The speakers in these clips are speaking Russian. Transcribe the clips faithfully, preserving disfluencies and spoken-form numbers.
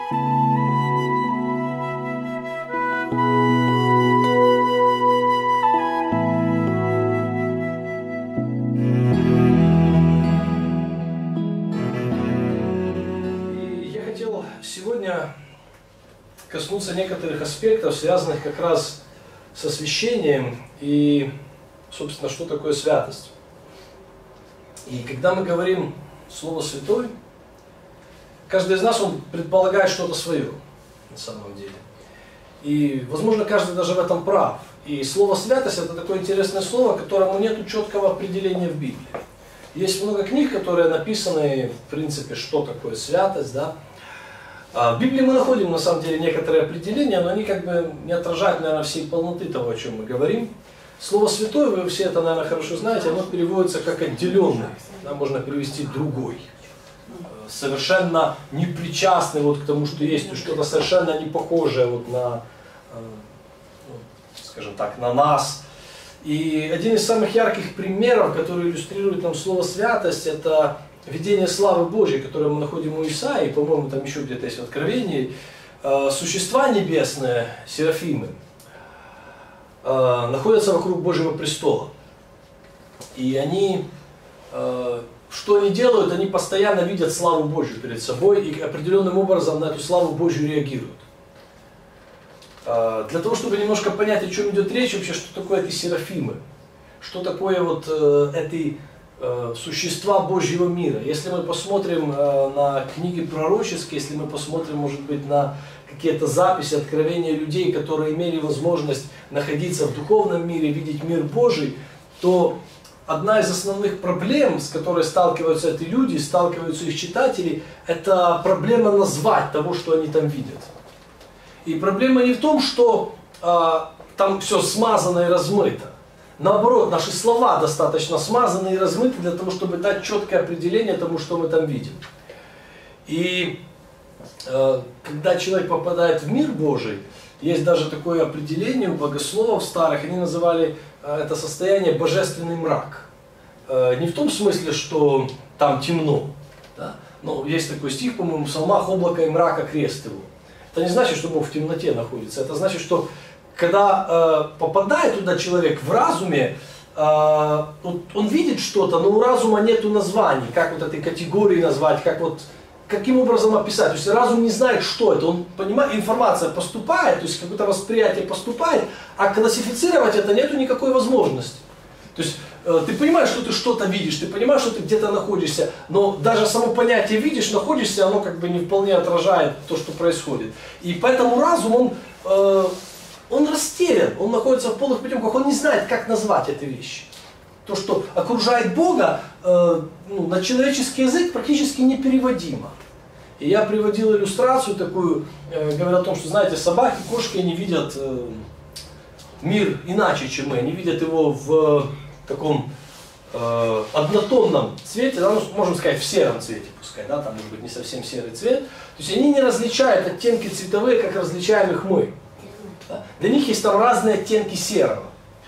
Сегодня коснуться некоторых аспектов, связанных как раз с освящением и, собственно, что такое святость. И когда мы говорим слово «святой», каждый из нас он предполагает что-то свое на самом деле. И, возможно, каждый даже в этом прав. И слово «святость» — это такое интересное слово, которому нет четкого определения в Библии. Есть много книг, которые написаны, в принципе, что такое святость, да. В Библии мы находим, на самом деле, некоторые определения, но они как бы не отражают, наверное, всей полноты того, о чем мы говорим. Слово «святой», вы все это, наверное, хорошо знаете, оно переводится как «отделенный», да, можно перевести «другой». Совершенно непричастный вот к тому, что есть, что-то совершенно не похожее вот на, скажем так, на нас. И один из самых ярких примеров, который иллюстрирует нам слово «святость», это видение славы Божьей, которое мы находим у Исаии, по-моему, там еще где-то есть в Откровении. Существа небесные, серафимы, находятся вокруг Божьего престола. И они, что они делают, они постоянно видят славу Божью перед собой и определенным образом на эту славу Божью реагируют. Для того, чтобы немножко понять, о чем идет речь, вообще, что такое эти серафимы, что такое вот эти существа Божьего мира. Если мы посмотрим на книги пророческие, если мы посмотрим, может быть, на какие-то записи, откровения людей, которые имели возможность находиться в духовном мире, видеть мир Божий, то одна из основных проблем, с которой сталкиваются эти люди, сталкиваются их читатели, это проблема назвать того, что они там видят. И проблема не в том, что а, там все смазано и размыто. Наоборот, наши слова достаточно смазаны и размыты для того, чтобы дать четкое определение тому, что мы там видим. И э, когда человек попадает в мир Божий, есть даже такое определение у богословов старых, они называли э, это состояние божественный мрак. Э, не в том смысле, что там темно, да? Но есть такой стих, по-моему, в псалмах: «Облако и мрака крест его». Это не значит, что Бог в темноте находится, это значит, что когда э, попадает туда человек в разуме, э, вот он видит что-то, но у разума нету названий, как вот этой категории назвать, как вот, каким образом описать. То есть разум не знает, что это, он понимает, информация поступает, то есть какое-то восприятие поступает, а классифицировать это нету никакой возможности. То есть э, ты понимаешь, что ты что-то видишь, ты понимаешь, что ты где-то находишься, но даже само понятие «видишь», «находишься», оно как бы не вполне отражает то, что происходит. И поэтому разум, он... Э, Он растерян, он находится в полных потемках, он не знает, как назвать эти вещи. То, что окружает Бога, э, ну, на человеческий язык практически непереводимо. И я приводил иллюстрацию такую, э, говоря о том, что, знаете, собаки, кошки, они видят э, мир иначе, чем мы. Они видят его в таком э, однотонном цвете, да, ну, можем сказать, в сером цвете, пускай, да, там может быть не совсем серый цвет. То есть они не различают оттенки цветовые, как различаем их мы. Для них есть там разные оттенки серого.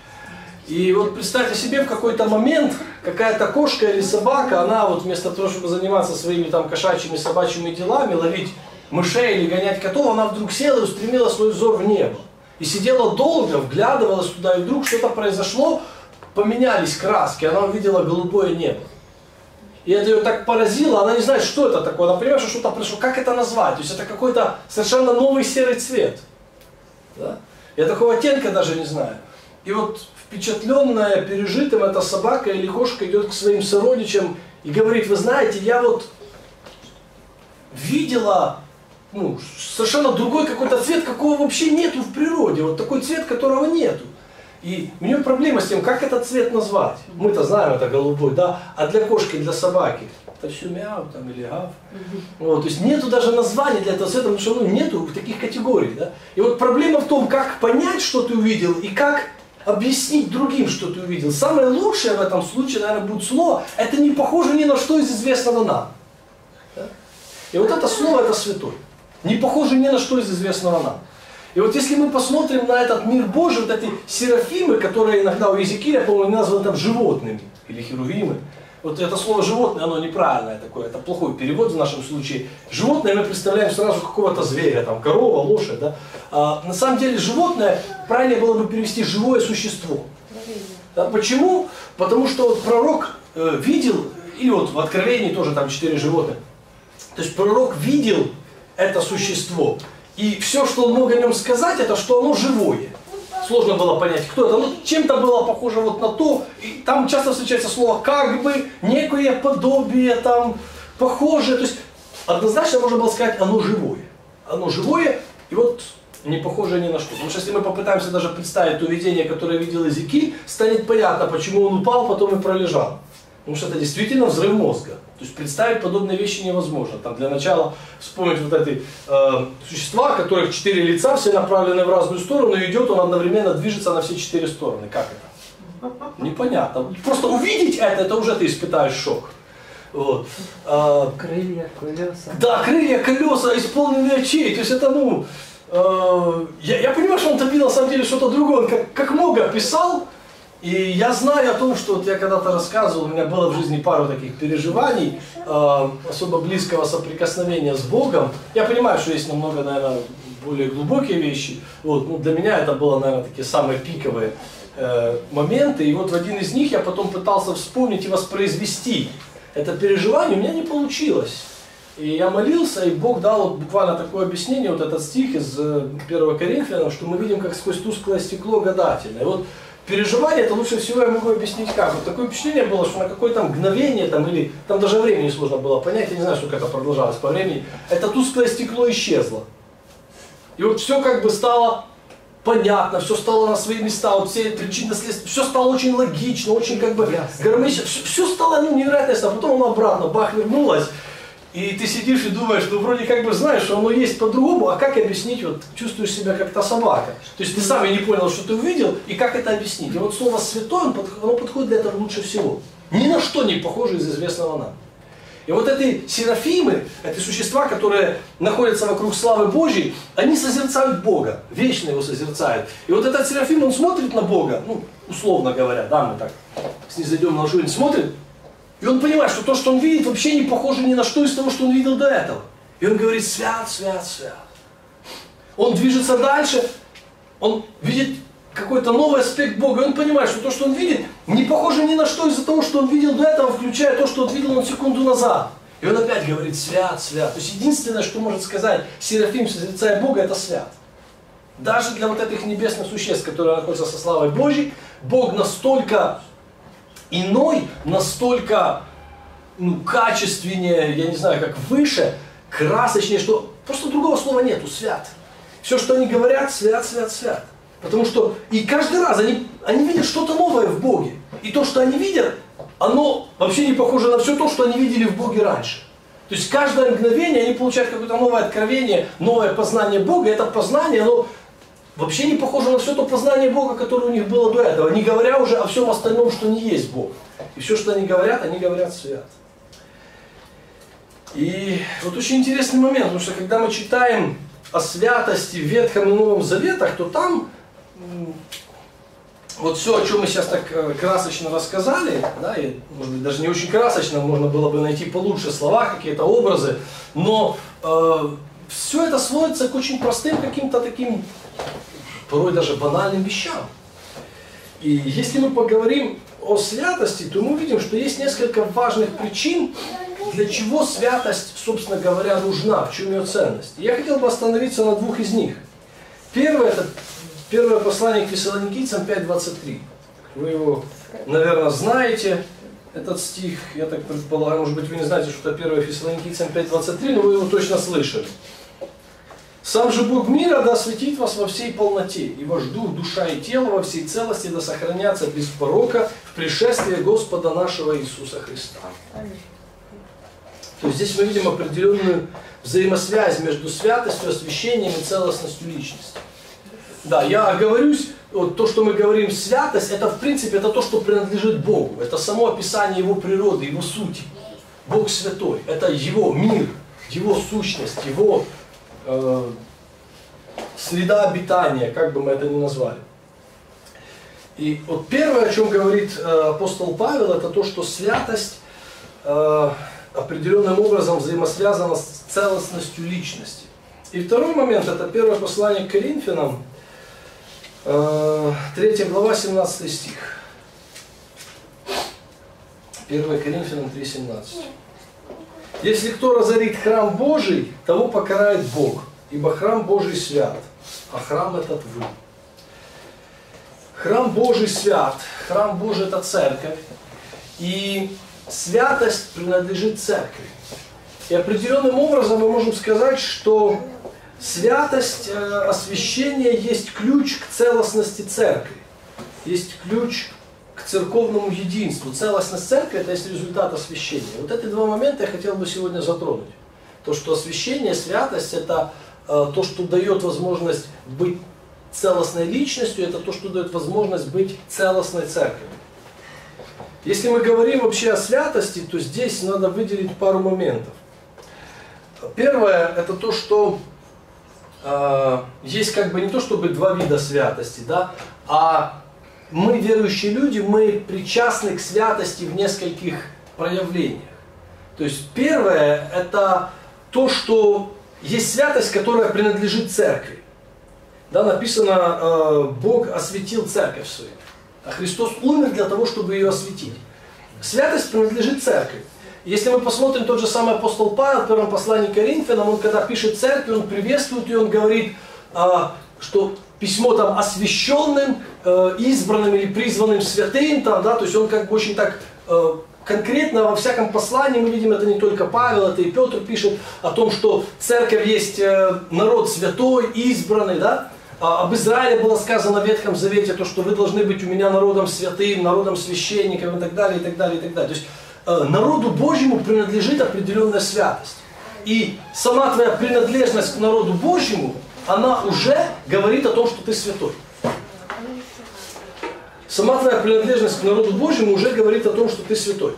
И вот представьте себе, в какой-то момент какая-то кошка или собака, она вот вместо того, чтобы заниматься своими там кошачьими, собачьими делами, ловить мышей или гонять котов, она вдруг села и устремила свой взор в небо. И сидела долго, вглядывалась туда, и вдруг что-то произошло, поменялись краски, она увидела голубое небо. И это ее так поразило, она не знает, что это такое, она понимает, что что-то произошло, как это назвать, то есть это какой-то совершенно новый серый цвет. Да? Я такого оттенка даже не знаю. И вот впечатленная пережитым эта собака или кошка идет к своим сородичам и говорит: вы знаете, я вот видела ну, совершенно другой какой-то цвет, какого вообще нету в природе. Вот такой цвет, которого нету. И у нее проблема с тем, как этот цвет назвать. Мы-то знаем, это голубой, да, а для кошки, для собаки это все мяу там, или гав. Вот, то есть нету даже названия для этого цвета, потому что ну, нету таких категорий. Да? И вот проблема в том, как понять, что ты увидел, и как объяснить другим, что ты увидел. Самое лучшее в этом случае, наверное, будет слово: это не похоже ни на что из известного нам. Да? И вот это слово — это святой. Не похоже ни на что из известного нам. И вот если мы посмотрим на этот мир Божий, вот эти серафимы, которые иногда у Иезекииля, по-моему, названы там животными, или херувимы, Вот это слово животное, оно неправильное такое, это плохой перевод в нашем случае. Животное мы представляем сразу какого-то зверя, там корова, лошадь, да. А, на самом деле животное, правильнее было бы перевести живое существо. Да, почему? Потому что вот пророк э, видел, и вот в Откровении тоже там четыре животных. То есть пророк видел это существо. И все, что он мог о нем сказать, это что оно живое. Сложно было понять, кто это. Ну, чем-то было похоже вот на то. И там часто встречается слово «как бы», некое подобие, там, похожее. То есть однозначно можно было сказать «оно живое». Оно живое, и вот не похоже ни на что. Потому что если мы попытаемся даже представить то видение, которое видел Иезекииль, станет понятно, почему он упал, потом и пролежал. Потому что это действительно взрыв мозга. То есть представить подобные вещи невозможно. Там для начала вспомнить вот эти э, существа, у которых четыре лица, все направлены в разную сторону, и идет он одновременно, движется на все четыре стороны. Как это? Непонятно. Просто увидеть это, это уже ты испытаешь шок. Вот. А, крылья, колеса. Да, крылья, колеса, исполненные очей. То есть это, ну, э, я, я понимаю, что он топил на самом деле что-то другое. Он как, как много писал. И я знаю о том, что вот я когда-то рассказывал, у меня было в жизни пару таких переживаний, э, особо близкого соприкосновения с Богом. Я понимаю, что есть намного, наверное, более глубокие вещи. Вот, ну, для меня это было, наверное, такие самые пиковые э, моменты. И вот в один из них я потом пытался вспомнить и воспроизвести это переживание, у меня не получилось. И я молился, и Бог дал вот буквально такое объяснение, вот этот стих из первого Коринфянам, что мы видим, как сквозь тусклое стекло гадательное. И вот переживание, это лучше всего я могу объяснить как. Вот такое впечатление было, что на какое-то мгновение, там, или там даже времени сложно было понять, я не знаю, сколько это продолжалось по времени, это тусклое стекло исчезло. И вот все как бы стало понятно, все стало на свои места, вот все причины, следствия, все стало очень логично, очень как бы гармонично, все, все стало ну, невероятно, а потом оно обратно, бах, вернулось. И ты сидишь и думаешь, ну вроде как бы знаешь, что оно есть по-другому, а как объяснить, вот чувствуешь себя как та собака. То есть ты сам не понял, что ты увидел, и как это объяснить. И вот слово «святой», оно подходит для этого лучше всего. Ни на что не похоже из известного нам. И вот эти серафимы, эти существа, которые находятся вокруг славы Божьей, они созерцают Бога, вечно его созерцают. И вот этот серафим, он смотрит на Бога, ну, условно говоря, да, мы так снизойдем на ладонь, смотрит, и он понимает, что то, что он видит, вообще не похоже ни на что из того, что он видел до этого. И он говорит: свят, свят, свят. Он движется дальше, он видит какой-то новый аспект Бога, и он понимает, что то, что он видит, не похоже ни на что из-за того, что он видел до этого, включая то, что он видел на секунду назад. И он опять говорит: свят, свят. То есть единственное, что может сказать серафим, созерцая Бога, это свят. Даже для вот этих небесных существ, которые находятся со славой Божьей, Бог настолько иной, настолько ну, качественнее, я не знаю, как выше, красочнее, что просто другого слова нету, свят. Все, что они говорят, свят, свят, свят. Потому что и каждый раз они, они видят что-то новое в Боге. И то, что они видят, оно вообще не похоже на все то, что они видели в Боге раньше. То есть каждое мгновение они получают какое-то новое откровение, новое познание Бога. И это познание, оно вообще не похоже на все то познание Бога, которое у них было до этого. Не говоря уже о всем остальном, что не есть Бог. И все, что они говорят, они говорят свят. И вот очень интересный момент, потому что когда мы читаем о святости в Ветхом и Новом Заветах, то там вот все, о чем мы сейчас так красочно рассказали, да, и, может быть, даже не очень красочно, можно было бы найти получше слова, какие-то образы, но э, все это сводится к очень простым каким-то таким, порой даже банальным вещам. И если мы поговорим о святости, то мы увидим, что есть несколько важных причин, для чего святость, собственно говоря, нужна, в чем ее ценность. И я хотел бы остановиться на двух из них. Первое, это первое послание к Фессалоникийцам пять двадцать три. Вы его, наверное, знаете, этот стих. Я так предполагаю, может быть, вы не знаете, что это первое Фессалоникийцам пять двадцать три, но вы его точно слышали. «Сам же Бог мира да осветит вас во всей полноте, и ваш дух, душа и тело во всей целости да сохранятся без порока в пришествии Господа нашего Иисуса Христа». То есть здесь мы видим определенную взаимосвязь между святостью, освящением и целостностью личности. Да, я оговорюсь, вот то, что мы говорим святость, это в принципе это то, что принадлежит Богу. Это само описание Его природы, Его сути. Бог святой, это Его мир, Его сущность, Его э, среда обитания, как бы мы это ни назвали. И вот первое, о чем говорит э, апостол Павел, это то, что святость э, определенным образом взаимосвязана с целостностью личности. И второй момент, это первое послание к Коринфянам, э, третья глава, семнадцатый стих. первое Коринфянам три семнадцать. «Если кто разорит храм Божий, того покарает Бог, ибо храм Божий свят, а храм этот вы». Храм Божий свят, храм Божий это церковь, и святость принадлежит церкви. И определенным образом мы можем сказать, что святость, освящение есть ключ к целостности церкви, есть ключ к церковному единству. Целостность церкви – это есть результат освящения. Вот эти два момента я хотел бы сегодня затронуть. То, что освящение, святость – это то, что дает возможность быть целостной личностью, это то, что дает возможность быть целостной церковью. Если мы говорим вообще о святости, то здесь надо выделить пару моментов. Первое – это то, что э, есть как бы не то, чтобы два вида святости, да, а мы, верующие люди, мы причастны к святости в нескольких проявлениях. То есть первое – это то, что есть святость, которая принадлежит церкви. Да, написано, э, Бог осветил церковь свою, а Христос умер для того, чтобы ее осветить. Святость принадлежит церкви. Если мы посмотрим тот же самый апостол Павел в первом послании к Коринфянам, он когда пишет церкви, он приветствует и он говорит, э, что письмо там освященным, э, избранным или призванным святым, там, да, то есть он как бы очень так э, конкретно во всяком послании, мы видим, это не только Павел, это и Петр пишет о том, что церковь есть э, народ святой, избранный, да. Об Израиле было сказано в Ветхом Завете, то, что вы должны быть у меня народом святым, народом священником и так далее, и так далее, и так далее. То есть э, народу Божьему принадлежит определенная святость. И сама твоя принадлежность к народу Божьему, она уже говорит о том, что ты святой. Сама твоя принадлежность к народу Божьему уже говорит о том, что ты святой.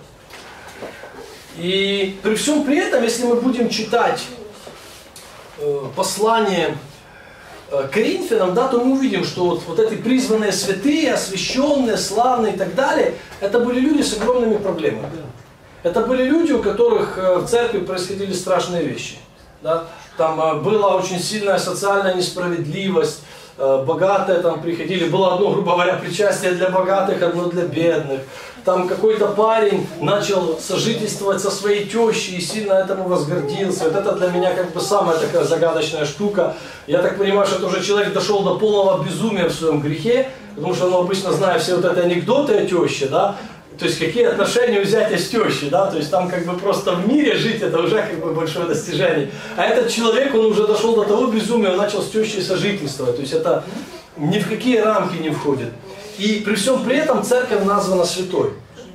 И при всем при этом, если мы будем читать э, послание Коринфянам, да, то мы увидим, что вот, вот эти призванные святые, освященные, славные и так далее, это были люди с огромными проблемами. Это были люди, у которых в церкви происходили страшные вещи. Да? Там была очень сильная социальная несправедливость, богатые там приходили, было одно, грубо говоря, причастие для богатых, одно для бедных. Там какой-то парень начал сожительствовать со своей тещей и сильно этому возгордился. Вот это для меня как бы самая такая загадочная штука. Я так понимаю, что это уже человек дошел до полного безумия в своем грехе, потому что, ну, обычно, зная все вот эти анекдоты о теще, да, то есть какие отношения у зятя с тещей, да, то есть там как бы просто в мире жить, это уже как бы большое достижение. А этот человек, он уже дошел до того безумия, он начал с тещей сожительствовать, то есть это ни в какие рамки не входит. И при всем при этом церковь названа святой.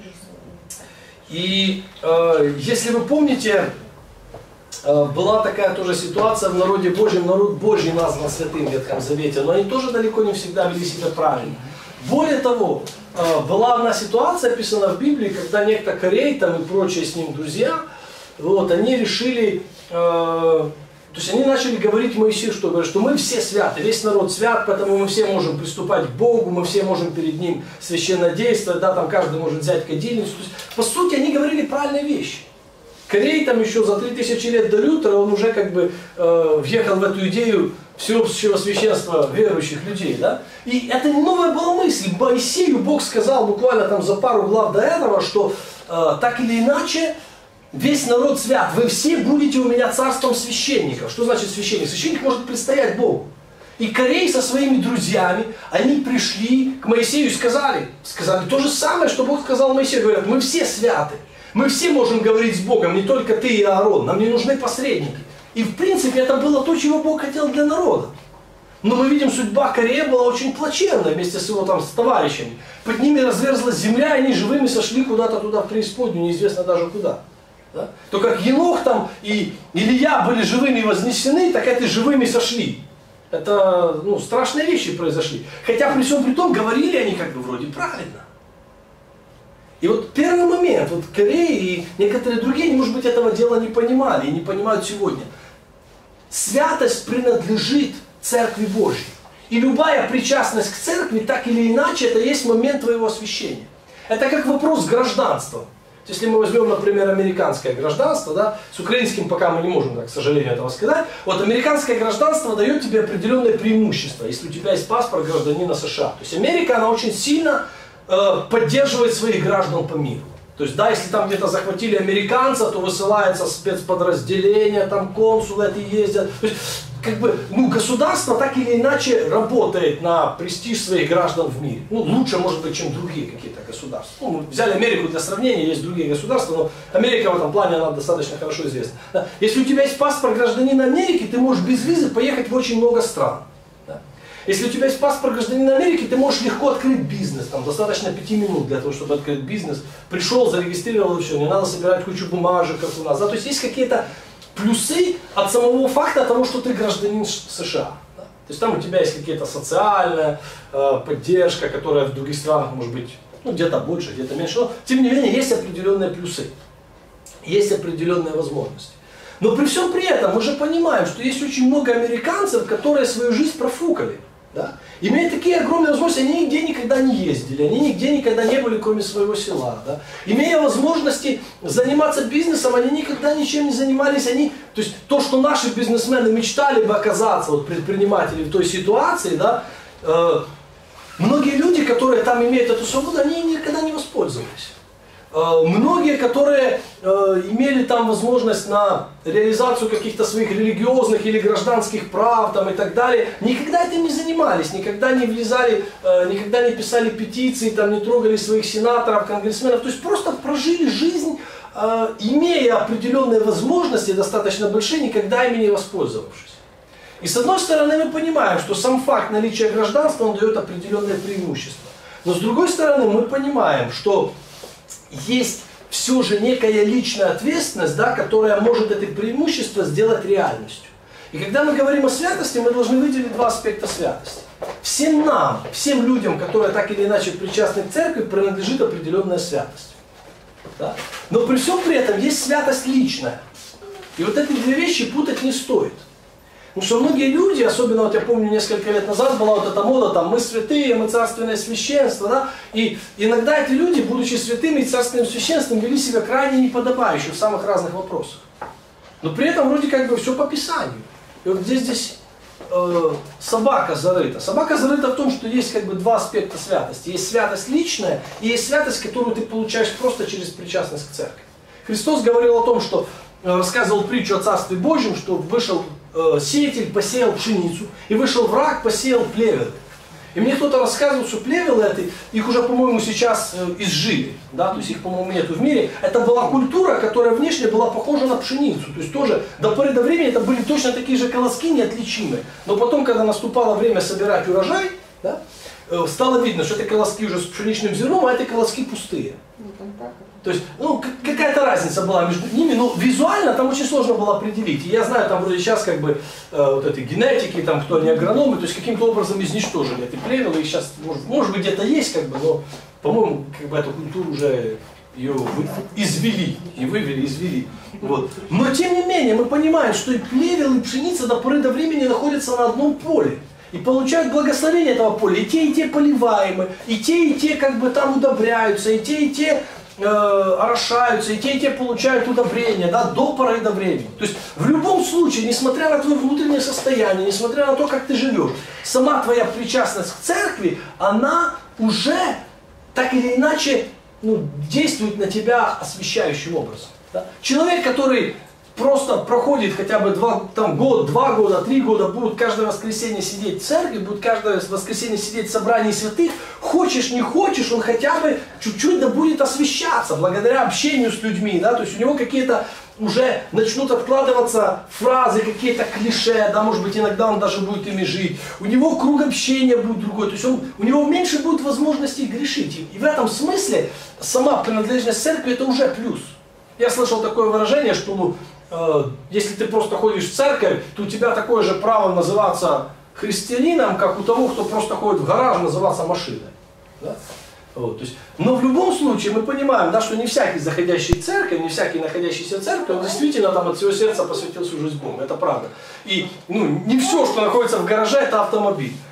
И э, если вы помните, э, была такая тоже ситуация в народе Божьем, народ Божий назван святым в Ветхом Завете, но они тоже далеко не всегда вели себя правильно. Более того, э, была одна ситуация, описана в Библии, когда некто Корей там, и прочие с ним друзья, вот, они решили... Э, То есть они начали говорить Моисею, что, говорят, что мы все святы, весь народ свят, поэтому мы все можем приступать к Богу, мы все можем перед Ним священно действовать, да, там каждый может взять кадильницу. То есть, по сути, они говорили правильные вещи. Корей там еще за три тысячи лет до Лютера, он уже как бы э, въехал в эту идею всеобщего священства верующих людей. Да? И это не новая была мысль. Моисею Бог сказал буквально там за пару глав до этого, что э, так или иначе, весь народ свят, вы все будете у меня царством священников. Что значит священник? Священник может предстоять Богу. И Корей со своими друзьями, они пришли к Моисею и сказали, сказали то же самое, что Бог сказал Моисею. Говорят, мы все святы, мы все можем говорить с Богом, не только ты и Аарон, нам не нужны посредники. И в принципе это было то, чего Бог хотел для народа. Но мы видим, судьба Корея была очень плачевная вместе с его там с товарищами. Под ними разверзлась земля, и они живыми сошли куда-то туда в преисподнюю, неизвестно даже куда. Да? То как Енох там и Илья были живыми вознесены, так это живыми сошли. Это, ну, страшные вещи произошли. Хотя при всем при том говорили они как бы вроде правильно. И вот первый момент, вот Корей и некоторые другие, может быть, этого дела не понимали и не понимают сегодня. Святость принадлежит Церкви Божьей. И любая причастность к Церкви, так или иначе, это есть момент твоего освящения. Это как вопрос гражданства. Если мы возьмем, например, американское гражданство, да, с украинским пока мы не можем, так, к сожалению, этого сказать, вот американское гражданство дает тебе определенное преимущество, если у тебя есть паспорт гражданина США. То есть Америка, она очень сильно э, поддерживает своих граждан по миру. То есть, да, если там где-то захватили американца, то высылается спецподразделение, там консулы эти ездят. То есть, как бы, ну, государство так или иначе работает на престиж своих граждан в мире. Ну, лучше, может быть, чем другие какие-то государства. Ну, мы взяли Америку для сравнения, есть другие государства, но Америка в этом плане, она достаточно хорошо известна. Да? Если у тебя есть паспорт гражданина Америки, ты можешь без визы поехать в очень много стран. Да? Если у тебя есть паспорт гражданина Америки, ты можешь легко открыть бизнес. Там достаточно пяти минут для того, чтобы открыть бизнес. Пришел, зарегистрировал и все. Не надо собирать кучу бумажек, как у нас. Да? То есть есть какие-то плюсы от самого факта того, что ты гражданин США. Да? То есть там у тебя есть какие-то социальная э, поддержка, которая в других странах может быть ну, где-то больше, где-то меньше. Но тем не менее есть определенные плюсы. Есть определенные возможности. Но при всем при этом мы же понимаем, что есть очень много американцев, которые свою жизнь профукали. Да? Имея такие огромные возможности, они нигде никогда не ездили, они нигде никогда не были, кроме своего села. Да? Имея возможности заниматься бизнесом, они никогда ничем не занимались. Они, то есть то, что наши бизнесмены мечтали бы оказаться, вот, предприниматели в той ситуации, да, э, многие люди, которые там имеют эту свободу, они никогда не воспользовались. Многие, которые э, имели там возможность на реализацию каких-то своих религиозных или гражданских прав там, и так далее, никогда этим не занимались, никогда не влезали, э, никогда не писали петиции, там, не трогали своих сенаторов, конгрессменов, то есть просто прожили жизнь, э, имея определенные возможности, достаточно большие, никогда ими не воспользовавшись. И с одной стороны мы понимаем, что сам факт наличия гражданства, он дает определенные преимущества. Но с другой стороны мы понимаем, что есть все же некая личная ответственность, да, которая может это преимущество сделать реальностью. И когда мы говорим о святости, мы должны выделить два аспекта святости. Всем нам, всем людям, которые так или иначе причастны к церкви, принадлежит определенная святость. Да? Но при всем при этом есть святость личная. И вот эти две вещи путать не стоит. Потому что многие люди, особенно вот я помню несколько лет назад была вот эта мода, там мы святые, мы царственное священство, да, и иногда эти люди, будучи святыми и царственным священством, вели себя крайне неподобающе в самых разных вопросах. Но при этом вроде как бы все по Писанию. И вот здесь, здесь э, собака зарыта. Собака зарыта в том, что есть как бы два аспекта святости. Есть святость личная и есть святость, которую ты получаешь просто через причастность к церкви. Христос говорил о том, что э, рассказывал притчу о Царстве Божьем, что вышел сеятель, посеял пшеницу, и вышел враг, посеял плевелы. И мне кто-то рассказывал, что плевелы эти, их уже, по-моему, сейчас изжили, да, то есть их, по-моему, нету в мире. Это была культура, которая внешне была похожа на пшеницу, то есть тоже до поры до времени это были точно такие же колоски неотличимые. Но потом, когда наступало время собирать урожай, да, стало видно, что эти колоски уже с пшеничным зерном, а эти колоски пустые. То есть, ну, какая-то разница была между ними, но визуально там очень сложно было определить. И я знаю, там вроде сейчас как бы э, вот эти генетики, там кто они агрономы, то есть каким-то образом изничтожили эти плевелы, и сейчас, может, может быть, где-то есть, как бы, но, по-моему, как бы эту культуру уже ее вы, извели, и вывели, извели. Вот. Но тем не менее, мы понимаем, что и плевел, и пшеница до поры до времени находятся на одном поле. И получают благословение этого поля. И те, и те поливаемы, и те, и те как бы там удобряются, и те, и те э, орошаются, и те, и те получают удобрения, да, до поры до времени. То есть в любом случае, несмотря на твое внутреннее состояние, несмотря на то, как ты живешь, сама твоя причастность к церкви, она уже так или иначе ну, действует на тебя освящающим образом. Да? Человек, который просто проходит хотя бы два, там, год, два года, три года, будет каждое воскресенье сидеть в церкви, будет каждое воскресенье сидеть в собрании святых, хочешь, не хочешь, он хотя бы чуть-чуть да будет освящаться, благодаря общению с людьми, да, то есть у него какие-то уже начнут откладываться фразы, какие-то клише, да, может быть, иногда он даже будет ими жить, у него круг общения будет другой, то есть он, у него меньше будет возможностей грешить, и в этом смысле сама принадлежность церкви это уже плюс. Я слышал такое выражение, что ну, если ты просто ходишь в церковь, то у тебя такое же право называться христианином, как у того, кто просто ходит в гараж, называться машиной. Да? Вот, то есть, но в любом случае мы понимаем, да, что не всякий заходящий в церковь, не всякий находящийся в церкви, он действительно там от всего сердца посвятил свою жизнь Богу. Это правда. И ну, не все, что находится в гараже, это автомобиль.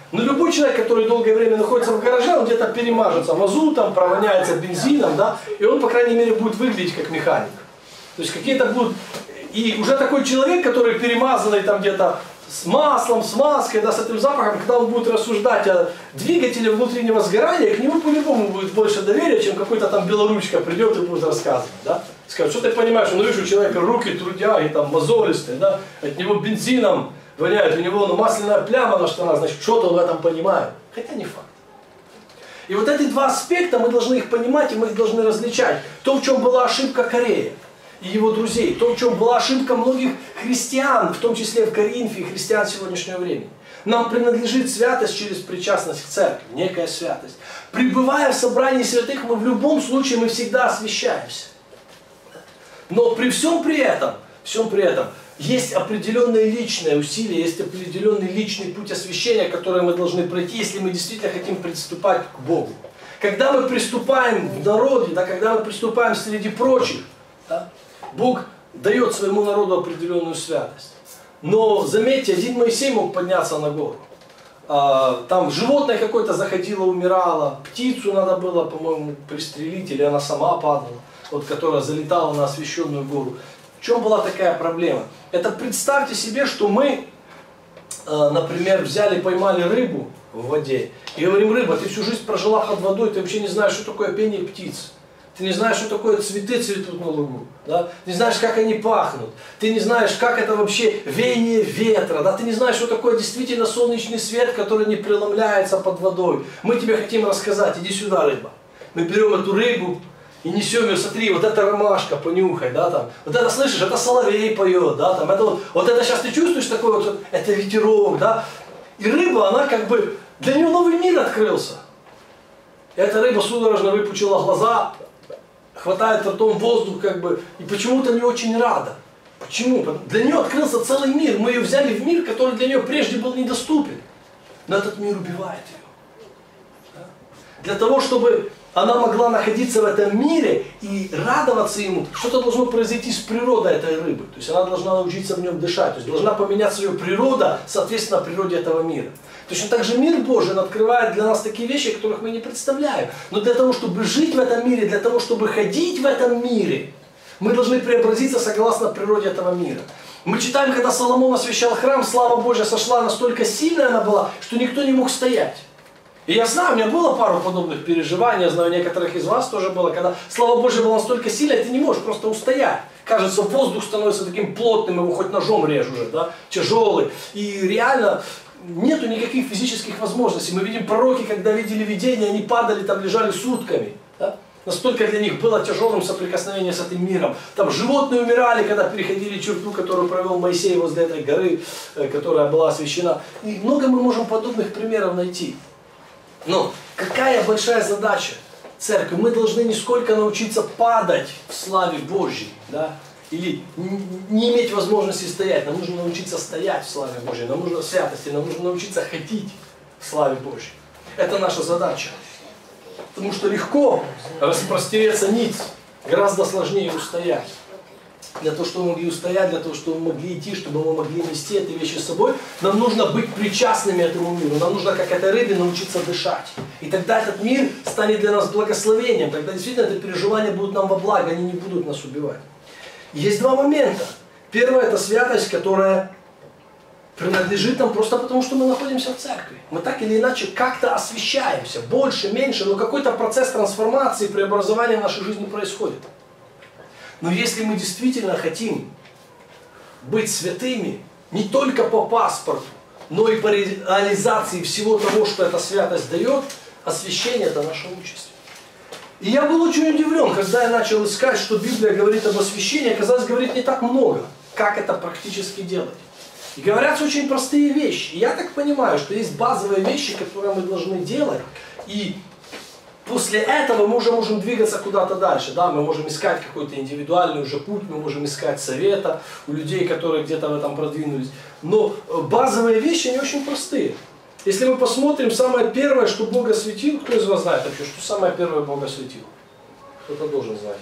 Но любой человек, который долгое время находится в гараже, он где-то перемажется мазутом, провоняется бензином, да, и он, по крайней мере, будет выглядеть как механик. То есть какие-то будут... И уже такой человек, который перемазанный там где-то с маслом, с маской, да, с этим запахом, когда он будет рассуждать о двигателе внутреннего сгорания, к нему по-любому будет больше доверия, чем какой-то там белоручка придет и будет рассказывать, да. Скажет, что ты понимаешь, ну видишь, у человека руки трудяги, там, мозолистые, да, от него бензином воняет, у него ну, масляная пляма на штанах, значит, что-то он в этом понимает. Хотя не факт. И вот эти два аспекта, мы должны их понимать, и мы их должны различать. То, в чем была ошибка Корея и его друзей, то, в чем была ошибка многих христиан, в том числе в Коринфе, и христиан сегодняшнего времени. Нам принадлежит святость через причастность к церкви, некая святость. Пребывая в собрании святых, мы в любом случае, мы всегда освящаемся. Но при всем при этом, всем при этом, есть определенное личное усилие, есть определенный личный путь освящения, который мы должны пройти, если мы действительно хотим приступать к Богу. Когда мы приступаем в народе, да, когда мы приступаем среди прочих, да, Бог дает своему народу определенную святость. Но заметьте, один Моисей мог подняться на гору. А, там животное какое-то заходило, умирало, птицу надо было, по-моему, пристрелить, или она сама падала, вот, которая залетала на освященную гору. В чем была такая проблема? Это представьте себе, что мы, э, например, взяли, поймали рыбу в воде и говорим: рыба, ты всю жизнь прожила под водой, ты вообще не знаешь, что такое пение птиц. Ты не знаешь, что такое цветы цветут на лугу. Да? Ты не знаешь, как они пахнут. Ты не знаешь, как это вообще веяние ветра. Да? Ты не знаешь, что такое действительно солнечный свет, который не преломляется под водой. Мы тебе хотим рассказать. Иди сюда, рыба. Мы берем эту рыбу и несем ее, смотри, вот эта ромашка, понюхай, да, там. Вот это, слышишь, это соловей поет, да, там. Это вот, вот это сейчас ты чувствуешь такое, вот, это ветерок, да. И рыба, она как бы, для нее новый мир открылся. И эта рыба судорожно выпучила глаза, хватает ртом воздух, как бы, и почему-то не очень рада. Почему? Для нее открылся целый мир. Мы ее взяли в мир, который для нее прежде был недоступен. Но этот мир убивает ее. Да? Для того, чтобы она могла находиться в этом мире и радоваться ему, что-то должно произойти с природой этой рыбы. То есть она должна научиться в нем дышать. То есть должна поменяться ее природа, соответственно, природе этого мира. Точно так же мир Божий открывает для нас такие вещи, которых мы не представляем. Но для того, чтобы жить в этом мире, для того, чтобы ходить в этом мире, мы должны преобразиться согласно природе этого мира. Мы читаем, когда Соломон освящал храм, слава Божья сошла настолько сильная она была, что никто не мог стоять. И я знаю, у меня было пару подобных переживаний, я знаю, у некоторых из вас тоже было, когда слава Божья была настолько сильная, ты не можешь просто устоять. Кажется, воздух становится таким плотным, его хоть ножом режь уже, да, тяжелый. И реально нету никаких физических возможностей. Мы видим пророки, когда видели видения, они падали, там лежали сутками. Да? Настолько для них было тяжелым соприкосновение с этим миром. Там животные умирали, когда переходили черту, которую провел Моисей возле этой горы, которая была освящена. И много мы можем подобных примеров найти. Но какая большая задача церкви? Мы должны не сколько научиться падать в славе Божьей, да? Или не иметь возможности стоять. Нам нужно научиться стоять в славе Божьей. Нам нужно святости, нам нужно научиться ходить в славе Божьей. Это наша задача. Потому что легко распростереться ниц, гораздо сложнее устоять. Для того, чтобы мы могли устоять, для того, чтобы мы могли идти, чтобы мы могли нести эти вещи с собой, нам нужно быть причастными этому миру. Нам нужно, как этой рыбе, научиться дышать. И тогда этот мир станет для нас благословением. Тогда действительно это переживания будут нам во благо, они не будут нас убивать. Есть два момента. Первое – это святость, которая принадлежит нам просто потому, что мы находимся в церкви. Мы так или иначе как-то освящаемся, больше, меньше, но какой-то процесс трансформации, преобразования в нашей жизни происходит. Но если мы действительно хотим быть святыми, не только по паспорту, но и по реализации всего того, что эта святость дает, освящение – это наша участь. И я был очень удивлен, когда я начал искать, что Библия говорит об освящении, оказалось, говорит не так много, как это практически делать. И говорятся очень простые вещи. И я так понимаю, что есть базовые вещи, которые мы должны делать, и после этого мы уже можем двигаться куда-то дальше. Да? Мы можем искать какой-то индивидуальный уже путь, мы можем искать совета у людей, которые где-то в этом продвинулись. Но базовые вещи, они очень простые. Если мы посмотрим, самое первое, что Бог осветил, кто из вас знает вообще, что самое первое Бог осветил? Кто-то должен знать.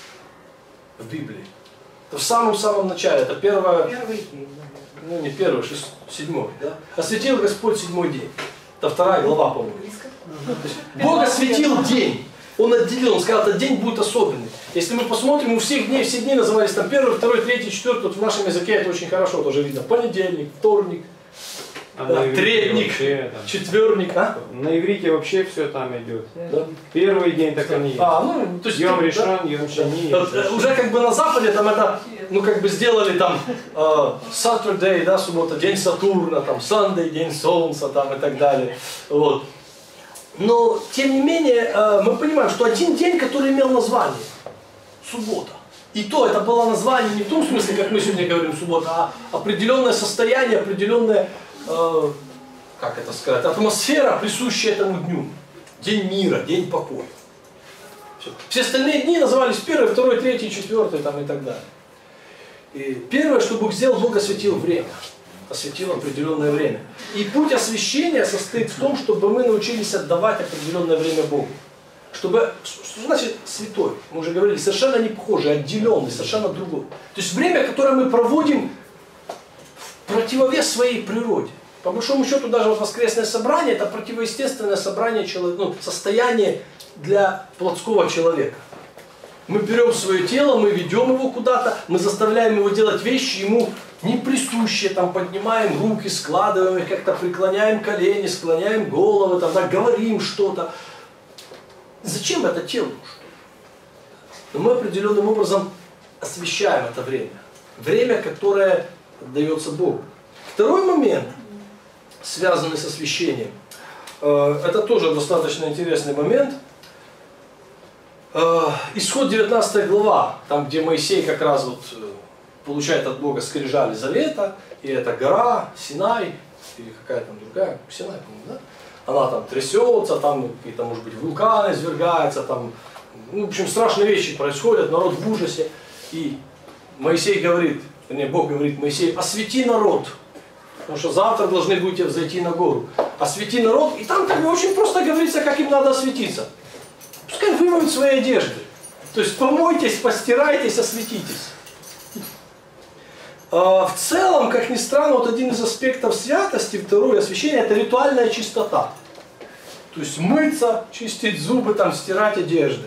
В Библии. Это в самом-самом начале. Это первое... Первый день. Ну не первый, шест... седьмой. Да? Осветил Господь седьмой день. Это вторая глава, по-моему. Бог осветил день. Он отделил, он сказал, этот день будет особенный. Если мы посмотрим, у всех дней, все дни назывались там первый, второй, третий, четвертый. Вот в нашем языке это очень хорошо тоже видно. Понедельник, вторник, а да, третник, вообще, там, четверник. А? На иврите вообще все там идет. Да. Первый день так они есть. А, ну, то есть, Йом да? решен, Йом шени. Да. Вот, уже как бы на Западе там это, ну как бы сделали там э, Saturday, да, суббота, день Сатурна, там Sunday, день Солнца там и так далее. Вот. Но, тем не менее, мы понимаем, что один день, который имел название – суббота. И то, это было название не в том смысле, как мы сегодня говорим суббота, а определенное состояние, определенная, э, как это сказать, атмосфера, присущая этому дню. День мира, день покоя. Все, Все остальные дни назывались первый, второй, третий, четвертый там, и так далее. И первое, что Бог сделал, Бог осветил время. Осветил определенное время. И путь освящения состоит в том, чтобы мы научились отдавать определенное время Богу. Чтобы, что значит святой? Мы уже говорили, совершенно не похожий, отделенный, совершенно другой. То есть время, которое мы проводим в противовес своей природе. По большому счету, даже вот воскресное собрание, это противоестественное собрание, ну, состояние для плотского человека. Мы берем свое тело, мы ведем его куда-то, мы заставляем его делать вещи ему не присущие, там поднимаем руки, складываем их, как-то преклоняем колени, склоняем головы, там, да, говорим что-то. Зачем это телу нужно? Но мы определенным образом освещаем это время. Время, которое дается Богу. Второй момент, связанный с освящением, это тоже достаточно интересный момент. Исход девятнадцатая глава, там где Моисей как раз вот получает от Бога скрижали завета, и это гора Синай, или какая там другая, Синай, по-моему, да? Она там трясется, там какие-то, может быть, вулканы извергаются, там, ну, в общем, страшные вещи происходят, народ в ужасе. И Моисей говорит, не, Бог говорит Моисею, освети народ, потому что завтра должны будете взойти на гору. Освети народ, и там как бы очень просто говорится, как им надо осветиться. Пускай вымоют свои одежды. То есть помойтесь, постирайтесь, осветитесь. В целом, как ни странно, вот один из аспектов святости, второе освящение, это ритуальная чистота. То есть мыться, чистить зубы, там, стирать одежды.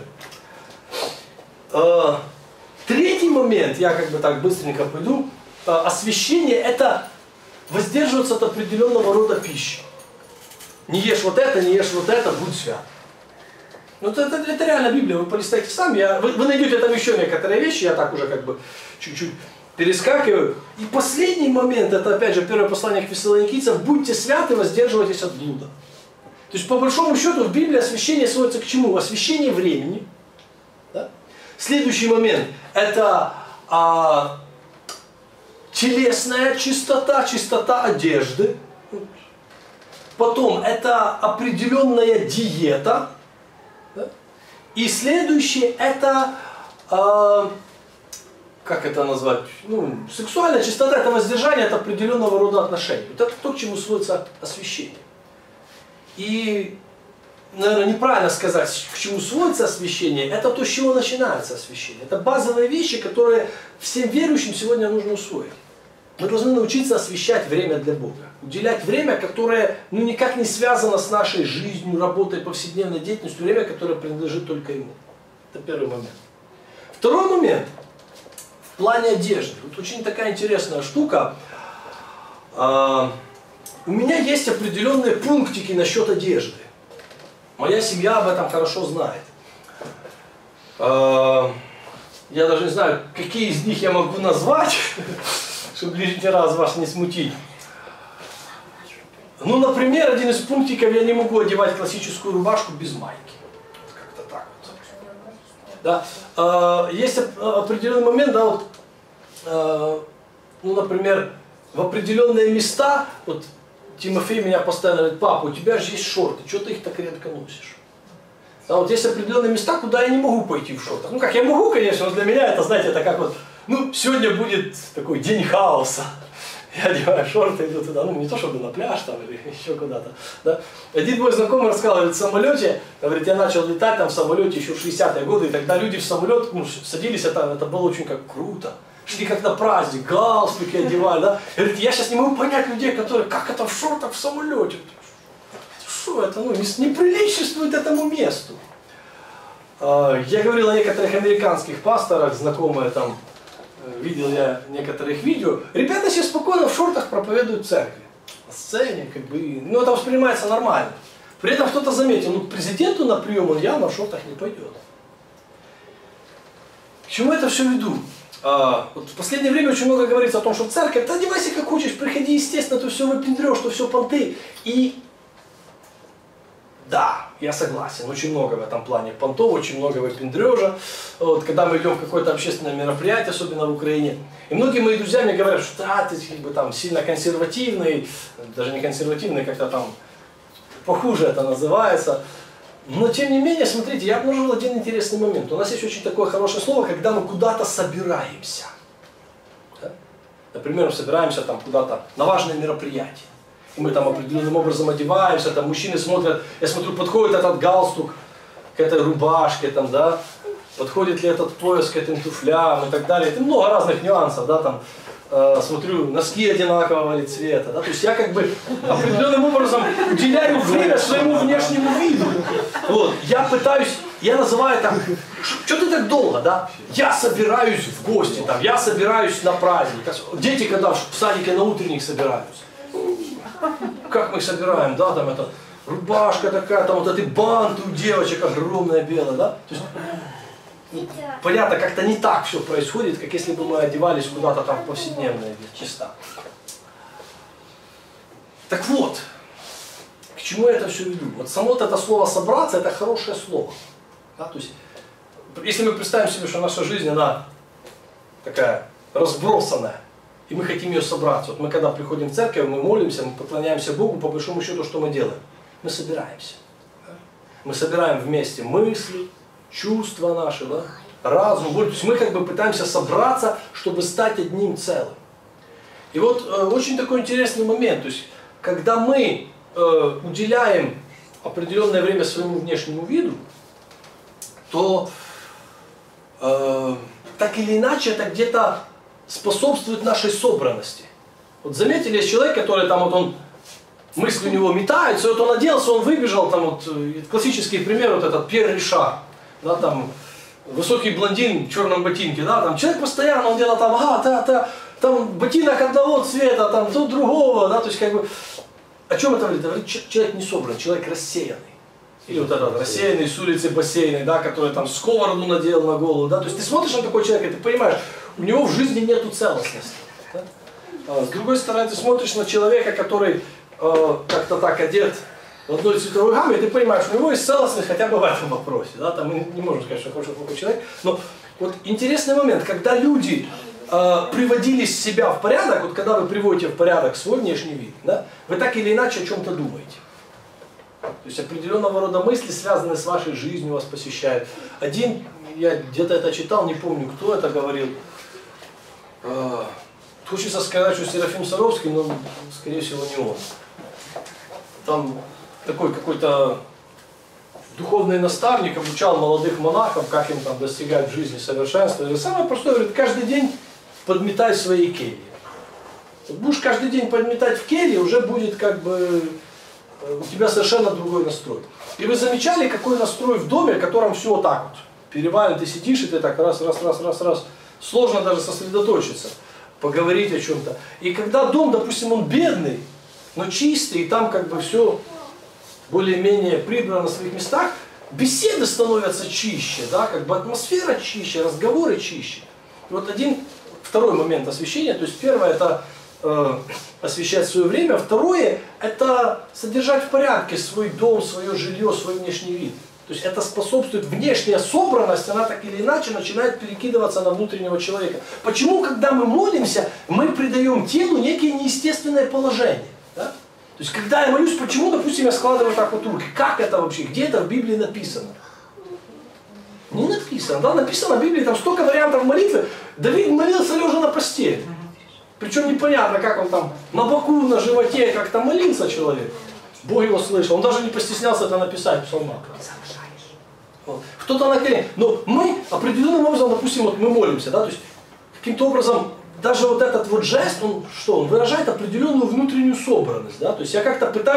Третий момент, я как бы так быстренько пойду, освящение это воздерживаться от определенного рода пищи. Не ешь вот это, не ешь вот это, будь свят. Ну это, это, это реально Библия, вы полистайте сами, я, вы, вы найдете там еще некоторые вещи, я так уже как бы чуть-чуть перескакиваю. И последний момент, это опять же первое послание к фессалоникийцам, будьте святы, воздерживайтесь от блуда. То есть по большому счету в Библии освящение сводится к чему? Освящение времени. Да? Следующий момент, это а, телесная чистота, чистота одежды. Потом это определенная диета. Да? И следующее это, э, как это назвать, ну, сексуальная чистота, это воздержание от определенного рода отношений. Вот это то, к чему сводится освящение. И, наверное, неправильно сказать, к чему сводится освящение, это то, с чего начинается освящение. Это базовые вещи, которые всем верующим сегодня нужно усвоить. Мы должны научиться освящать время для Бога. Уделять время, которое ну, никак не связано с нашей жизнью, работой, повседневной деятельностью. Время, которое принадлежит только Ему. Это первый момент. Второй момент. В плане одежды. Вот очень такая интересная штука. А, у меня есть определенные пунктики насчет одежды. Моя семья об этом хорошо знает. А, я даже не знаю, какие из них я могу назвать, чтобы лишний раз вас не смутить. Ну, например, один из пунктиков, я не могу одевать классическую рубашку без майки. Как-то так вот. Да. Есть определенный момент, да, вот, ну, например, в определенные места, вот Тимофей меня постоянно говорит, папа, у тебя же есть шорты, что ты их так редко носишь? Да, вот есть определенные места, куда я не могу пойти в шортах. Ну, как я могу, конечно, но для меня это, знаете, это как вот, ну, сегодня будет такой день хаоса. Я одеваю шорты, иду туда, ну не то чтобы на пляж там или еще куда-то. Да? Один мой знакомый рассказал, говорит, в самолете, говорит, я начал летать там в самолете еще в шестидесятые годы, и тогда люди в самолет ну, садились, это, это было очень как круто. Шли как на праздник, галстуки одевали, да. Говорит, я сейчас не могу понять людей, которые, как это в шортах в самолете? что это, ну, не, не приличествует этому месту. Я говорил о некоторых американских пасторах, знакомые там, видел я некоторых видео. Ребята себе спокойно в шортах проповедуют в церкви. На сцене, как бы, ну это воспринимается нормально. При этом кто-то заметил, ну к президенту на прием он явно в шортах не пойдет. К чему это все веду? А, вот в последнее время очень много говорится о том, что в церковь, да одевайся как хочешь, приходи, естественно, ты все выпендрешь, что все понты. И да, я согласен, очень много в этом плане понтов, очень много выпендрежа. Вот, когда мы идем в какое-то общественное мероприятие, особенно в Украине, и многие мои друзья мне говорят, что да, ты как бы, там, сильно консервативный, даже не консервативный, как-то там похуже это называется. Но тем не менее, смотрите, я обнаружил один интересный момент. У нас есть очень такое хорошее слово, когда мы куда-то собираемся. Да? Например, мы собираемся там куда-то на важное мероприятие. И мы там определенным образом одеваемся, там мужчины смотрят, я смотрю, подходит этот галстук к этой рубашке, там, да, подходит ли этот пояс к этим туфлям и так далее. Это много разных нюансов, да, там, э, смотрю, носки одинакового ли цвета, да, то есть я как бы определенным образом уделяю время своему внешнему виду. Вот, я пытаюсь, я называю там, что ты так долго, да, я собираюсь в гости, там, я собираюсь на праздник. Дети, когда в садике на утренник собираются. Как мы их собираем, да, там это рубашка такая, там вот эти банты у девочек огромная белая, да? То есть, понятно, как-то не так все происходит, как если бы мы одевались куда-то там в повседневные места. Так вот, к чему я это все веду? Вот само вот это слово «собраться» — это хорошее слово. Да? То есть, если мы представим себе, что наша жизнь, она такая разбросанная, и мы хотим ее собраться. Вот мы когда приходим в церковь, мы молимся, мы поклоняемся Богу, по большому счету, что мы делаем? Мы собираемся. Мы собираем вместе мысли, чувства наши, да? Разум, боль. То есть мы как бы пытаемся собраться, чтобы стать одним целым. И вот э, очень такой интересный момент. То есть, когда мы э, уделяем определенное время своему внешнему виду, то э, так или иначе это где-то способствует нашей собранности. Вот заметили, есть человек, который там вот он, мысли у него метаются, вот он оделся, он выбежал, там вот, классический пример, вот этот Пьер Ришар, да, там, высокий блондин в черном ботинке, да, там, человек постоянно, он где-то там, ага, да, да, там, ботинок одного цвета, там, тут другого, да, то есть, как бы, о чем это говорит? Это говорит, человек не собран, человек рассеянный. Или вот этот рассеянный с улицы бассейной, да, который там сковороду надел на голову, да, то есть ты смотришь на такой человека, и ты понимаешь, у него в жизни нету целостности. Да? А с другой стороны, ты смотришь на человека, который э, как-то так одет в одной цветовой гамме, и ты понимаешь, у него есть целостность хотя бы в этом вопросе. Да? Там мы не можем сказать, что хороший плохой человек. Но вот интересный момент, когда люди э, приводили себя в порядок, вот когда вы приводите в порядок свой внешний вид, да, вы так или иначе о чем-то думаете. То есть определенного рода мысли, связанные с вашей жизнью, вас посещают. Один, я где-то это читал, не помню, кто это говорил. Хочется сказать, что Серафим Саровский, но, скорее всего, не он. Там такой какой-то духовный наставник обучал молодых монахов, как им там достигать в жизни совершенства. И самое простое, говорит, каждый день подметай свои кельи. Будешь каждый день подметать в келье, уже будет как бы у тебя совершенно другой настрой. И вы замечали, какой настрой в доме, в котором все вот так вот перевалено, ты сидишь и ты так раз, раз, раз, раз, раз. Сложно даже сосредоточиться, поговорить о чем-то. И когда дом, допустим, он бедный, но чистый, и там как бы все более-менее прибрано на своих местах, беседы становятся чище, да, как бы атмосфера чище, разговоры чище. И вот один, второй момент освещения, то есть первое это э, освещать свое время, второе это содержать в порядке свой дом, свое жилье, свой внешний вид. То есть это способствует, внешняя собранность, она так или иначе начинает перекидываться на внутреннего человека. Почему, когда мы молимся, мы придаем телу некие неестественное положение? Да? То есть когда я молюсь, почему, допустим, я складываю так вот руки? Как это вообще? Где это в Библии написано? Не написано. Да? Написано в Библии, там столько вариантов молитвы. Давид молился лежа на постели. Причем непонятно, как он там на боку, на животе как-то молился человек. Бог его слышал. Он даже не постеснялся это написать в псалмах. Вот. Кто-то на коленях. Но мы определенным образом, допустим, вот мы молимся, да, то есть каким-то образом даже вот этот вот жест, он что, он выражает определенную внутреннюю собранность, да, то есть я как-то пытаюсь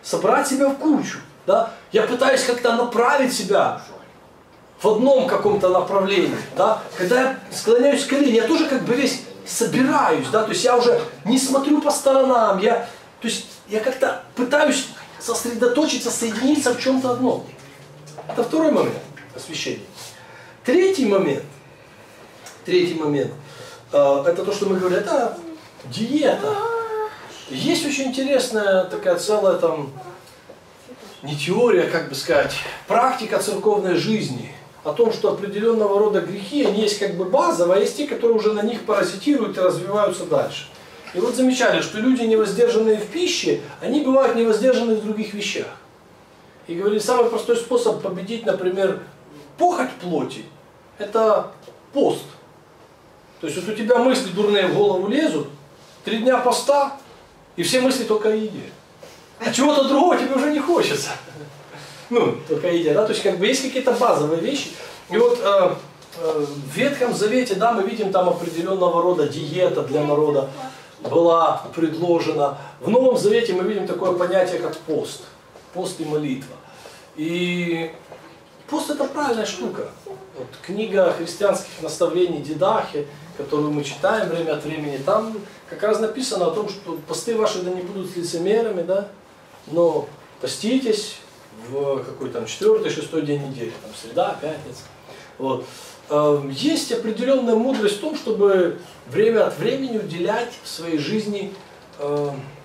собрать себя в кучу. Да? Я пытаюсь как-то направить себя в одном каком-то направлении. Да? Когда я склоняюсь к колени, я тоже как бы весь собираюсь. Да? То есть я уже не смотрю по сторонам. Я, то есть я как-то пытаюсь сосредоточиться, соединиться в чем-то одном. Это второй момент освящения. Третий момент. Третий момент. Э, это то, что мы говорим, это диета. Есть очень интересная такая целая там, не теория, как бы сказать, практика церковной жизни. О том, что определенного рода грехи, они есть как бы базовые, а есть те, которые уже на них паразитируют и развиваются дальше. И вот замечали, что люди, невоздержанные в пище, они бывают невоздержаны в других вещах. И говорили, самый простой способ победить, например, похоть плоти, это пост. То есть вот у тебя мысли дурные в голову лезут, три дня поста, и все мысли только о еде. А чего-то другого тебе уже не хочется. Ну, только о еде, да? То есть как бы есть какие-то базовые вещи. И вот э, э, в Ветхом Завете, да, мы видим там определенного рода диета для народа была предложена. В Новом Завете мы видим такое понятие, как пост. Пост и молитва. И пост это правильная штука. Вот книга христианских наставлений Дидахи, которую мы читаем время от времени, там как раз написано о том, что посты ваши да не будут лицемерами, да, но поститесь в какой там четвертый, шестой день недели, там среда, пятница. Вот. Есть определенная мудрость в том, чтобы время от времени уделять в своей жизни э,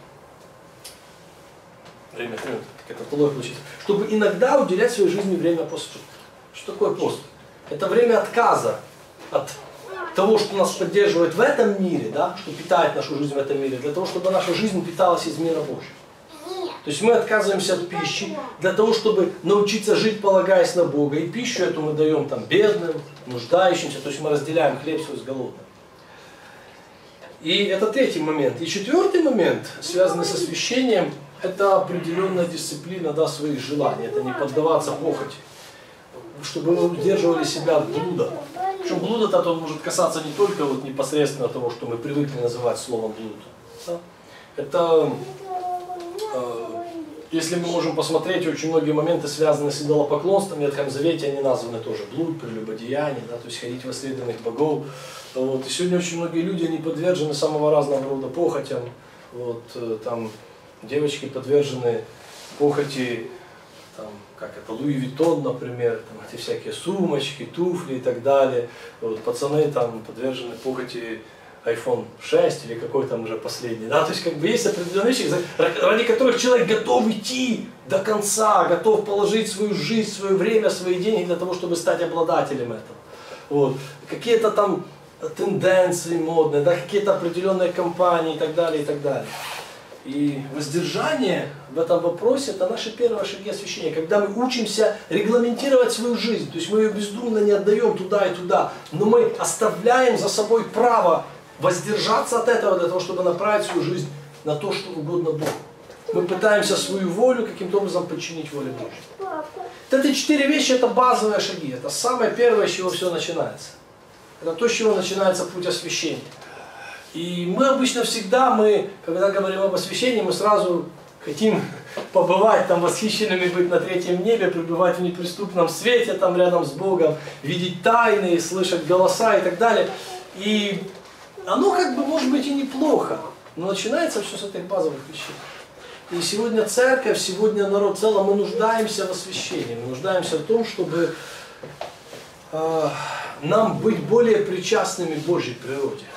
время от времени, как это получится, чтобы иногда уделять в своей жизни время посту. Что такое пост? Это время отказа от того, что нас поддерживает в этом мире, да, что питает нашу жизнь в этом мире, для того, чтобы наша жизнь питалась из мира Божьего. То есть мы отказываемся от пищи для того, чтобы научиться жить, полагаясь на Бога. И пищу эту мы даем там бедным, нуждающимся, то есть мы разделяем хлеб свой с голодным. И это третий момент. И четвертый момент, связанный с освящением, это определенная дисциплина, да, своих желаний. Это не поддаваться похоти, чтобы мы удерживали себя от блуда. Причем блуд этот он может касаться не только вот непосредственно того, что мы привыкли называть словом блуд. Да? Это, э, если мы можем посмотреть, очень многие моменты, связанные с идолопоклонством, в Ветхом Завете они названы тоже блуд, прелюбодеяние, да, то есть ходить во следованных богов. Вот. И сегодня очень многие люди, они подвержены самого разного рода похотям. Вот, там девочки подвержены похоти, там, как это, Луи Виттон, например, там, эти всякие сумочки, туфли и так далее. Вот, пацаны там подвержены похоти айфон шесть или какой там уже последний. Да? То есть как бы есть определенные вещи, ради которых человек готов идти до конца, готов положить свою жизнь, свое время, свои деньги для того, чтобы стать обладателем этого. Вот. Какие-то там тенденции модные, да? Какие-то определенные компании и так далее, и так далее. И воздержание в этом вопросе – это наши первые шаги освящения, когда мы учимся регламентировать свою жизнь, то есть мы ее бездумно не отдаем туда и туда, но мы оставляем за собой право воздержаться от этого для того, чтобы направить свою жизнь на то, что угодно Богу. Мы пытаемся свою волю каким-то образом подчинить воле Божьей. Вот эти четыре вещи – это базовые шаги, это самое первое, с чего все начинается. Это то, с чего начинается путь освящения. И мы обычно всегда, мы, когда говорим об освящении, мы сразу хотим побывать там восхищенными, быть на третьем небе, пребывать в неприступном свете, там рядом с Богом, видеть тайны, слышать голоса и так далее. И оно как бы может быть и неплохо, но начинается все с этих базовых вещей. И сегодня церковь, сегодня народ в целом, мы нуждаемся в освящении, мы нуждаемся в том, чтобы э, нам быть более причастными к Божьей природе.